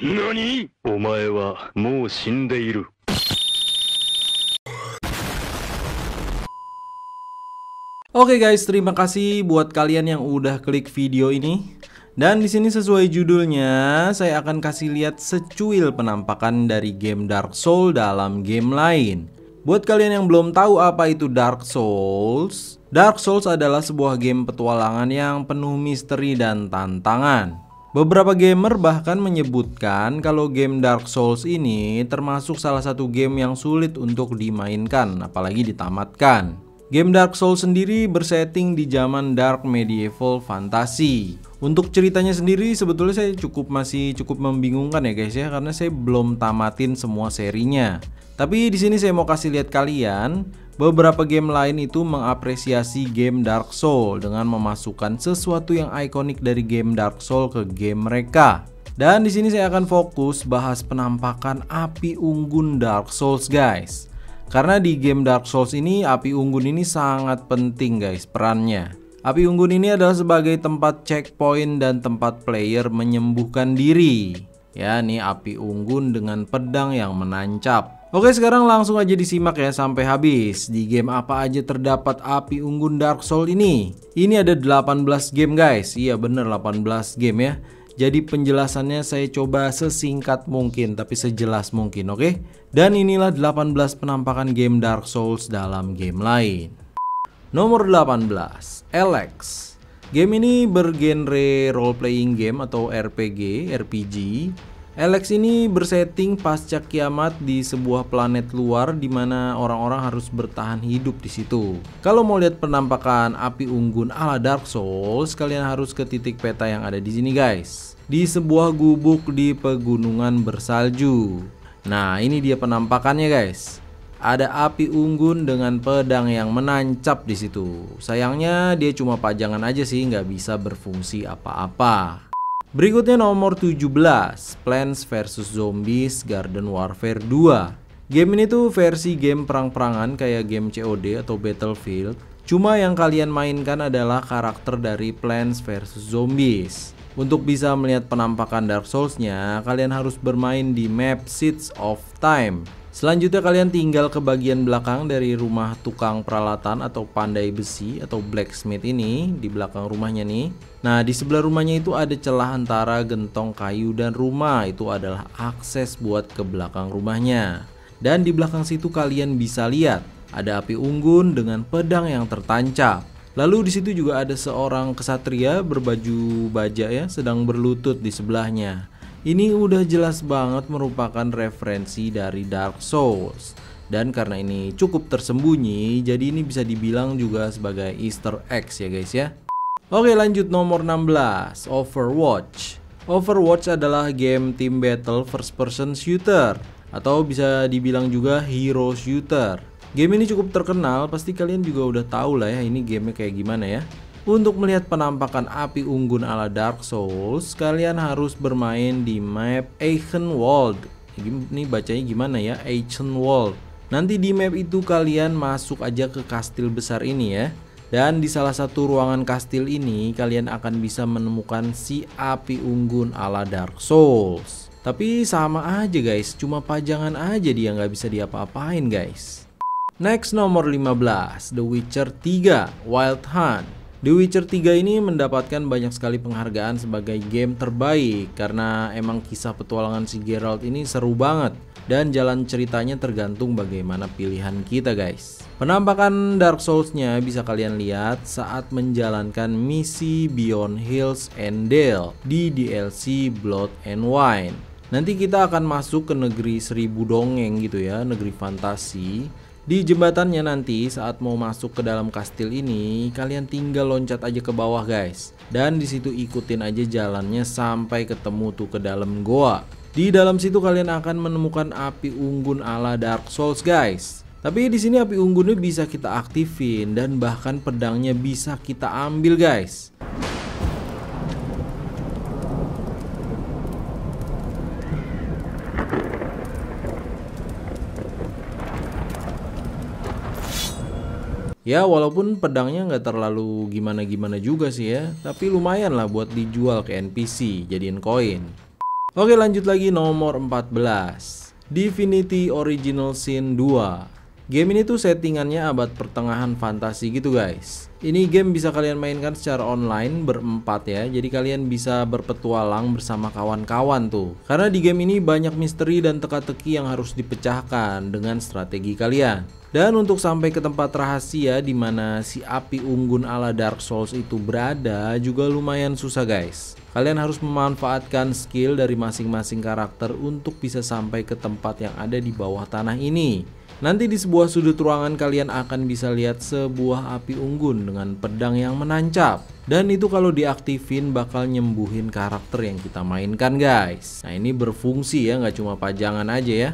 何？お前はもう死んでいる。 Oke guys, terima kasih buat kalian yang udah klik video ini. Dan di sini sesuai judulnya, saya akan kasih lihat secuil penampakan dari game Dark Souls dalam game lain. Buat kalian yang belum tahu apa itu Dark Souls adalah sebuah game petualangan yang penuh misteri dan tantangan. Beberapa gamer bahkan menyebutkan kalau game Dark Souls ini termasuk salah satu game yang sulit untuk dimainkan, apalagi ditamatkan. Game Dark Souls sendiri bersetting di zaman Dark Medieval Fantasy. Untuk ceritanya sendiri sebetulnya saya masih cukup membingungkan ya guys ya, karena saya belum tamatin semua serinya. Tapi di sini saya mau kasih lihat kalian beberapa game lain itu mengapresiasi game Dark Souls dengan memasukkan sesuatu yang ikonik dari game Dark Souls ke game mereka. Dan di sini saya akan fokus bahas penampakan api unggun Dark Souls guys. Karena di game Dark Souls ini api unggun ini sangat penting guys perannya. Api unggun ini adalah sebagai tempat checkpoint dan tempat player menyembuhkan diri. Ya, nih api unggun dengan pedang yang menancap. Oke, sekarang langsung aja disimak ya sampai habis. Di game apa aja terdapat api unggun Dark Souls ini? Ini ada 18 game guys. Iya bener 18 game ya. Jadi penjelasannya saya coba sesingkat mungkin tapi sejelas mungkin, oke? Dan inilah 18 penampakan game Dark Souls dalam game lain. Nomor 18, Alex. Game ini bergenre role playing game atau RPG. Alex ini bersetting pasca kiamat di sebuah planet luar di mana orang-orang harus bertahan hidup di situ. Kalau mau lihat penampakan api unggun ala Dark Souls, kalian harus ke titik peta yang ada di sini guys. Di sebuah gubuk di pegunungan bersalju. Nah, ini dia penampakannya guys. Ada api unggun dengan pedang yang menancap di situ. Sayangnya dia cuma pajangan aja sih, nggak bisa berfungsi apa-apa. Berikutnya nomor 17, Plants vs Zombies Garden Warfare 2. Game ini tuh versi game perang-perangan kayak game COD atau Battlefield. Cuma yang kalian mainkan adalah karakter dari Plants vs Zombies. Untuk bisa melihat penampakan Dark Souls-nya, kalian harus bermain di map Seeds of Time. Selanjutnya kalian tinggal ke bagian belakang dari rumah tukang peralatan atau pandai besi atau blacksmith ini di belakang rumahnya nih. Nah, di sebelah rumahnya itu ada celah antara gentong kayu dan rumah, itu adalah akses buat ke belakang rumahnya. Dan di belakang situ kalian bisa lihat ada api unggun dengan pedang yang tertancap. Lalu di situ juga ada seorang kesatria berbaju baja ya, sedang berlutut di sebelahnya. Ini udah jelas banget merupakan referensi dari Dark Souls. Dan karena ini cukup tersembunyi, jadi ini bisa dibilang juga sebagai Easter eggs ya guys ya. Oke, lanjut nomor 16, Overwatch. Overwatch adalah game team battle first person shooter atau bisa dibilang juga hero shooter. Game ini cukup terkenal, pasti kalian juga udah tahu lah ya ini gamenya kayak gimana ya. Untuk melihat penampakan api unggun ala Dark Souls, kalian harus bermain di map Eichenwald. Ini bacanya gimana ya? Eichenwald. Nanti di map itu kalian masuk aja ke kastil besar ini ya. Dan di salah satu ruangan kastil ini kalian akan bisa menemukan si api unggun ala Dark Souls. Tapi sama aja guys, cuma pajangan aja dia, nggak bisa diapa-apain guys. Next nomor 15, The Witcher 3 Wild Hunt. The Witcher 3 ini mendapatkan banyak sekali penghargaan sebagai game terbaik karena emang kisah petualangan si Geralt ini seru banget dan jalan ceritanya tergantung bagaimana pilihan kita guys. Penampakan Dark Souls-nya bisa kalian lihat saat menjalankan misi Beyond Hills and Dale di DLC Blood and Wine. Nanti kita akan masuk ke negeri 1000 dongeng gitu ya, negeri fantasi. Di jembatannya nanti saat mau masuk ke dalam kastil ini, kalian tinggal loncat aja ke bawah guys. Dan di situ ikutin aja jalannya sampai ketemu tuh ke dalam goa. Di dalam situ kalian akan menemukan api unggun ala Dark Souls guys. Tapi di sini api unggunnya bisa kita aktifin dan bahkan pedangnya bisa kita ambil guys. Ya walaupun pedangnya nggak terlalu gimana-gimana juga sih ya, tapi lumayan lah buat dijual ke NPC jadiin koin. Oke, lanjut lagi nomor 14. Divinity Original Sin 2. Game ini tuh settingannya abad pertengahan fantasi gitu guys. Ini game bisa kalian mainkan secara online berempat ya. Jadi kalian bisa berpetualang bersama kawan-kawan tuh. Karena di game ini banyak misteri dan teka-teki yang harus dipecahkan dengan strategi kalian. Dan untuk sampai ke tempat rahasia di mana si api unggun ala Dark Souls itu berada juga lumayan susah guys. Kalian harus memanfaatkan skill dari masing-masing karakter untuk bisa sampai ke tempat yang ada di bawah tanah ini. Nanti di sebuah sudut ruangan kalian akan bisa lihat sebuah api unggun dengan pedang yang menancap. Dan itu kalau diaktifin bakal nyembuhin karakter yang kita mainkan guys. Nah ini berfungsi ya, nggak cuma pajangan aja ya.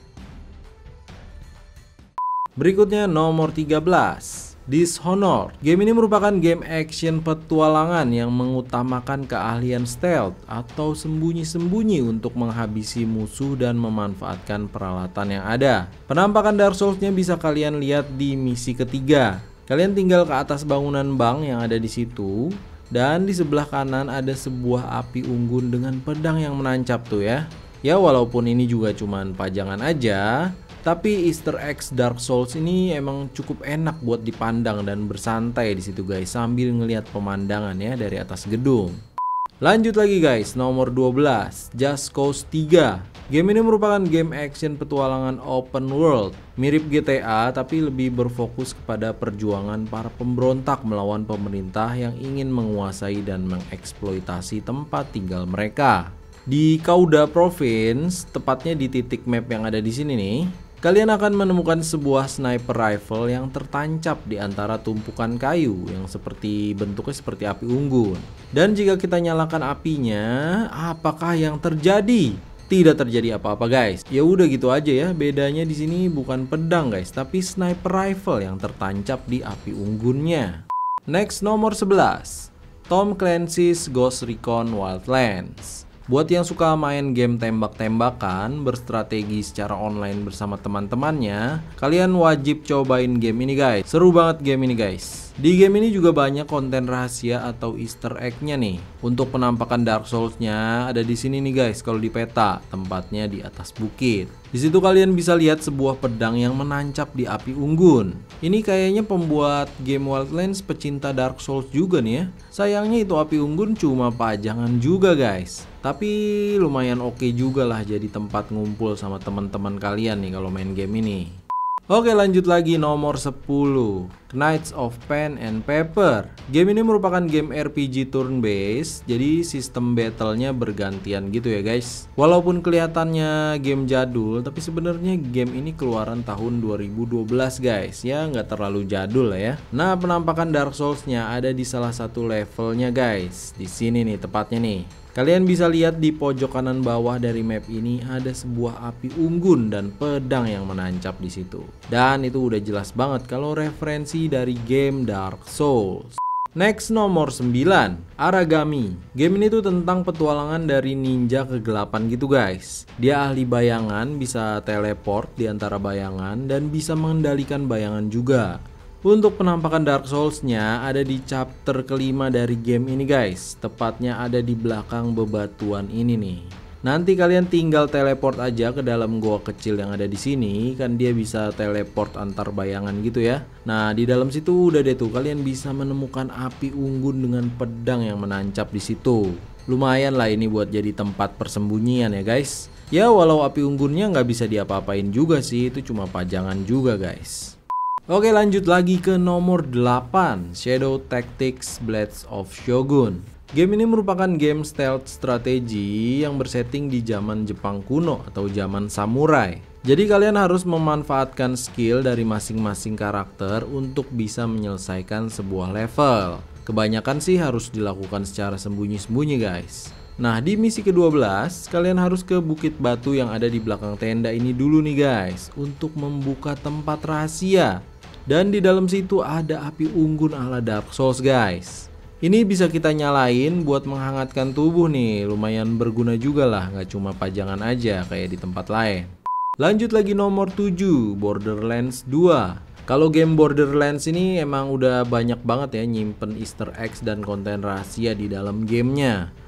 Berikutnya nomor 13. Dishonored. Game ini merupakan game action petualangan yang mengutamakan keahlian stealth atau sembunyi-sembunyi untuk menghabisi musuh dan memanfaatkan peralatan yang ada. Penampakan Dark Souls-nya bisa kalian lihat di misi ketiga. Kalian tinggal ke atas bangunan bank yang ada di situ dan di sebelah kanan ada sebuah api unggun dengan pedang yang menancap tuh ya. Ya walaupun ini juga cuman pajangan aja, tapi Easter eggs Dark Souls ini emang cukup enak buat dipandang dan bersantai di situ guys sambil ngelihat pemandangan ya dari atas gedung. Lanjut lagi guys, nomor 12, Just Cause 3. Game ini merupakan game action petualangan open world, mirip GTA tapi lebih berfokus kepada perjuangan para pemberontak melawan pemerintah yang ingin menguasai dan mengeksploitasi tempat tinggal mereka. Di Kauda Province, tepatnya di titik map yang ada di sini nih, kalian akan menemukan sebuah sniper rifle yang tertancap di antara tumpukan kayu yang bentuknya seperti api unggun. Dan jika kita nyalakan apinya, apakah yang terjadi? Tidak terjadi apa-apa guys. Ya udah gitu aja ya. Bedanya di sini bukan pedang guys, tapi sniper rifle yang tertancap di api unggunnya. Next nomor 11. Tom Clancy's Ghost Recon Wildlands. Buat yang suka main game tembak-tembakan berstrategi secara online bersama teman-temannya, kalian wajib cobain game ini guys. Seru banget game ini guys. Di game ini juga banyak konten rahasia atau Easter egg-nya nih. Untuk penampakan Dark Souls-nya ada di sini nih guys. Kalau di peta, tempatnya di atas bukit. Di situ kalian bisa lihat sebuah pedang yang menancap di api unggun. Ini kayaknya pembuat game Wildlands pecinta Dark Souls juga nih ya. Sayangnya itu api unggun cuma pajangan juga guys. Tapi lumayan oke juga lah jadi tempat ngumpul sama teman-teman kalian nih kalau main game ini. Oke, lanjut lagi nomor 10. Knights of Pen and Paper. Game ini merupakan game RPG turn based, jadi sistem battle-nya bergantian gitu ya guys. Walaupun kelihatannya game jadul, tapi sebenarnya game ini keluaran tahun 2012 guys. Ya nggak terlalu jadul lah ya. Nah, penampakan Dark Souls-nya ada di salah satu levelnya guys. Di sini nih tepatnya nih. Kalian bisa lihat di pojok kanan bawah dari map ini ada sebuah api unggun dan pedang yang menancap di situ. Dan itu udah jelas banget kalau referensi dari game Dark Souls. Next nomor 9, Aragami. Game ini tuh tentang petualangan dari ninja kegelapan gitu guys. Dia ahli bayangan, bisa teleport di antara bayangan dan bisa mengendalikan bayangan juga. Untuk penampakan Dark Souls-nya ada di chapter kelima dari game ini guys. Tepatnya ada di belakang bebatuan ini nih. Nanti kalian tinggal teleport aja ke dalam goa kecil yang ada di sini, kan dia bisa teleport antar bayangan gitu ya. Nah, di dalam situ udah deh tuh kalian bisa menemukan api unggun dengan pedang yang menancap di situ. Lumayan lah ini buat jadi tempat persembunyian ya guys. Ya walau api unggunnya nggak bisa diapa-apain juga sih, itu cuma pajangan juga guys. Oke, lanjut lagi ke nomor 8, Shadow Tactics Blades of Shogun. Game ini merupakan game stealth strategi yang bersetting di zaman Jepang kuno atau zaman samurai. Jadi kalian harus memanfaatkan skill dari masing-masing karakter untuk bisa menyelesaikan sebuah level. Kebanyakan sih harus dilakukan secara sembunyi-sembunyi guys. Nah, di misi ke-12 kalian harus ke bukit batu yang ada di belakang tenda ini dulu nih guys, untuk membuka tempat rahasia. Dan di dalam situ ada api unggun ala Dark Souls guys. Ini bisa kita nyalain buat menghangatkan tubuh nih. Lumayan berguna juga lah, nggak cuma pajangan aja kayak di tempat lain. Lanjut lagi nomor 7, Borderlands 2. Kalau game Borderlands ini emang udah banyak banget ya nyimpen Easter eggs dan konten rahasia di dalam gamenya.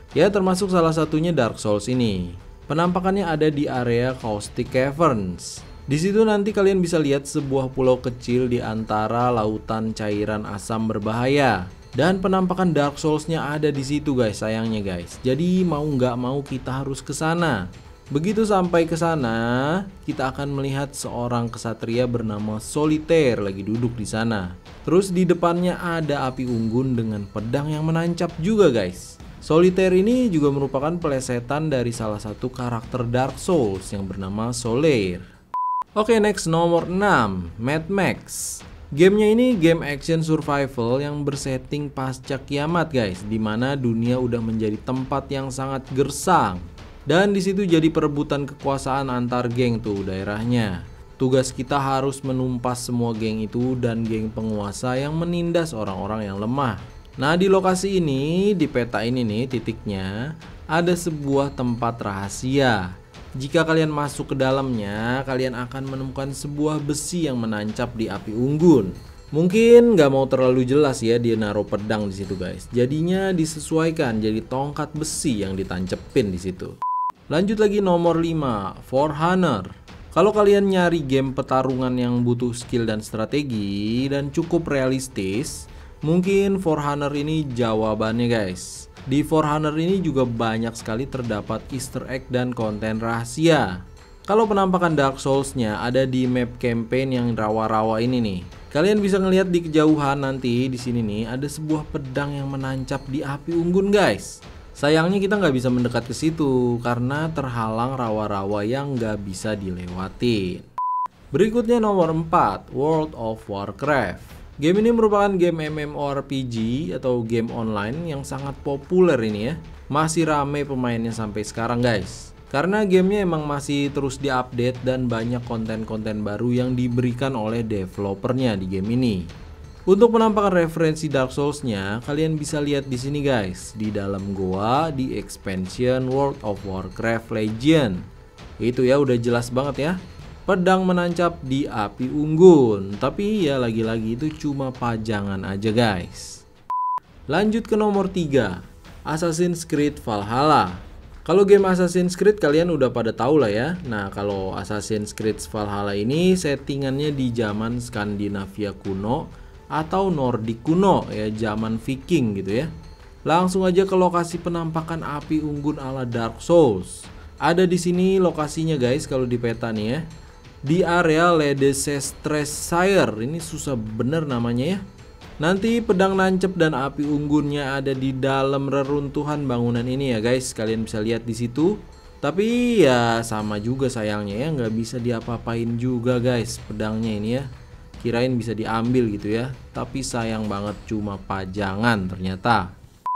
Ya, termasuk salah satunya Dark Souls ini. Penampakannya ada di area Caustic Caverns. Di situ nanti kalian bisa lihat sebuah pulau kecil di antara lautan cairan asam berbahaya. Dan penampakan Dark Souls-nya ada di situ guys, sayangnya guys. Jadi mau nggak mau kita harus ke sana. Begitu sampai ke sana, kita akan melihat seorang kesatria bernama Solitaire lagi duduk di sana. Terus di depannya ada api unggun dengan pedang yang menancap juga guys. Solitaire ini juga merupakan pelesetan dari salah satu karakter Dark Souls yang bernama Solaire. Oke, next nomor 6, Mad Max. Gamenya ini game action survival yang bersetting pasca kiamat guys, dimana dunia udah menjadi tempat yang sangat gersang. Dan disitu jadi perebutan kekuasaan antar geng tuh daerahnya. Tugas kita harus menumpas semua geng itu dan geng penguasa yang menindas orang-orang yang lemah. Nah, di lokasi ini, di peta ini nih titiknya, ada sebuah tempat rahasia. Jika kalian masuk ke dalamnya, kalian akan menemukan sebuah besi yang menancap di api unggun. Mungkin nggak mau terlalu jelas ya dia naruh pedang di situ guys. Jadinya disesuaikan jadi tongkat besi yang ditancepin di situ. Lanjut lagi nomor 5, For Honor. Kalau kalian nyari game pertarungan yang butuh skill dan strategi dan cukup realistis, mungkin For Honor ini jawabannya guys. Di For Honor ini juga banyak sekali terdapat easter egg dan konten rahasia. Kalau penampakan Dark Souls-nya ada di map campaign yang rawa-rawa ini nih. Kalian bisa ngelihat di kejauhan nanti di sini nih ada sebuah pedang yang menancap di api unggun guys. Sayangnya kita nggak bisa mendekat ke situ karena terhalang rawa-rawa yang nggak bisa dilewatin. Berikutnya nomor 4, World of Warcraft. Game ini merupakan game MMORPG atau game online yang sangat populer ini ya. Masih rame pemainnya sampai sekarang guys. Karena gamenya emang masih terus diupdate dan banyak konten-konten baru yang diberikan oleh developernya di game ini. Untuk penampakan referensi Dark Souls-nya, kalian bisa lihat di sini guys, di dalam goa di expansion World of Warcraft Legend. Itu ya udah jelas banget ya. Pedang menancap di api unggun, tapi ya lagi-lagi itu cuma pajangan aja guys. Lanjut ke nomor 3, Assassin's Creed Valhalla. Kalau game Assassin's Creed kalian udah pada tahu lah ya. Nah, kalau Assassin's Creed Valhalla ini settingannya di zaman Skandinavia kuno atau Nordik kuno ya, zaman Viking gitu ya. Langsung aja ke lokasi penampakan api unggun ala Dark Souls. Ada di sini lokasinya guys kalau di peta nih ya. Di area Leicestershire, ini susah bener namanya ya. Nanti pedang nancep dan api unggunnya ada di dalam reruntuhan bangunan ini ya guys. Kalian bisa lihat di situ. Tapi ya sama juga sayangnya ya, nggak bisa diapa-apain juga guys pedangnya ini ya. Kirain bisa diambil gitu ya. Tapi sayang banget cuma pajangan ternyata.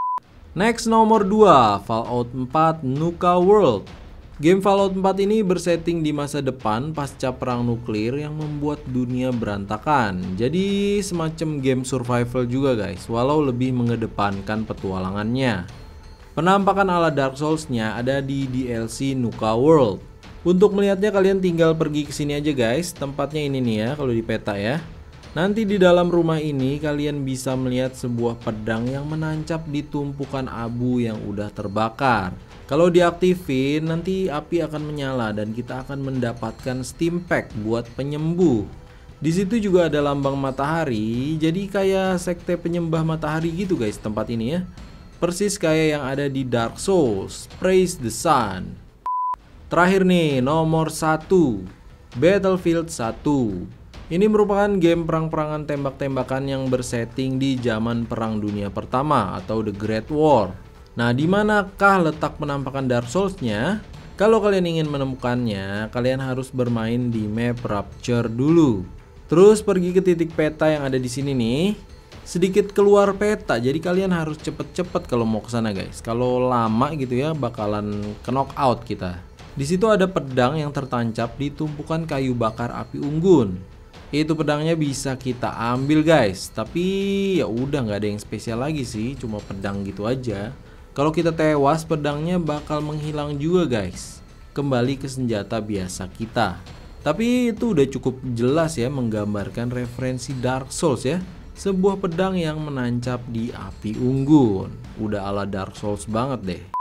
Next nomor 2, Fallout 4 Nuka World. Game Fallout 4 ini bersetting di masa depan pasca perang nuklir yang membuat dunia berantakan. Jadi semacam game survival juga guys, walau lebih mengedepankan petualangannya. Penampakan ala Dark Souls-nya ada di DLC Nuka World. Untuk melihatnya kalian tinggal pergi ke sini aja guys. Tempatnya ini nih ya kalau di peta ya. Nanti di dalam rumah ini kalian bisa melihat sebuah pedang yang menancap di tumpukan abu yang udah terbakar. Kalau diaktifin nanti api akan menyala dan kita akan mendapatkan steam pack buat penyembuh. Di situ juga ada lambang matahari, jadi kayak sekte penyembah matahari gitu guys tempat ini ya. Persis kayak yang ada di Dark Souls, Praise the Sun. Terakhir nih, nomor 1, Battlefield 1. Ini merupakan game perang-perangan tembak-tembakan yang bersetting di zaman Perang Dunia Pertama atau The Great War. Nah, di manakah letak penampakan Dark Souls-nya? Kalau kalian ingin menemukannya, kalian harus bermain di map Rapture dulu. Terus pergi ke titik peta yang ada di sini nih. Sedikit keluar peta, jadi kalian harus cepet-cepet kalau mau ke sana guys. Kalau lama gitu ya, bakalan ke knockout kita. Di situ ada pedang yang tertancap di tumpukan kayu bakar api unggun. Itu pedangnya bisa kita ambil guys, tapi ya udah nggak ada yang spesial lagi sih, cuma pedang gitu aja. Kalau kita tewas, pedangnya bakal menghilang juga guys. Kembali ke senjata biasa kita. Tapi itu udah cukup jelas ya menggambarkan referensi Dark Souls ya. Sebuah pedang yang menancap di api unggun. Udah ala Dark Souls banget deh.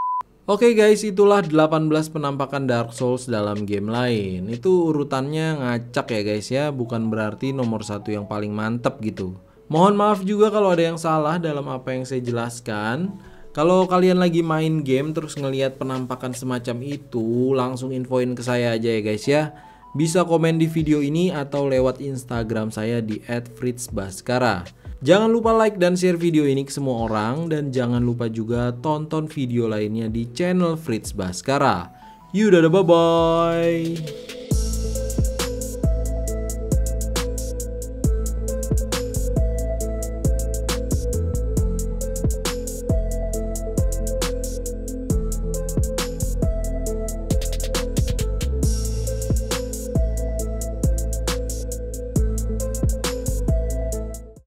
Oke guys, itulah 18 penampakan Dark Souls dalam game lain. Itu urutannya ngacak ya guys ya, bukan berarti nomor 1 yang paling mantep gitu. Mohon maaf juga kalau ada yang salah dalam apa yang saya jelaskan. Kalau kalian lagi main game terus ngelihat penampakan semacam itu, langsung infoin ke saya aja ya guys ya. Bisa komen di video ini atau lewat Instagram saya di @fritzbaskara. Jangan lupa like dan share video ini ke semua orang, dan jangan lupa juga tonton video lainnya di channel Fritz Baskara. Yaudah, bye bye.